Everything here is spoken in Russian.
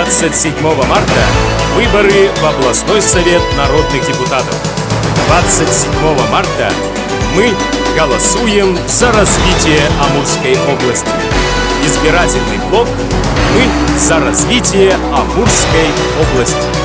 27 марта выборы в областной совет народных депутатов. 27 марта мы голосуем за развитие Амурской области. Избирательный блок «Мы за развитие Амурской области».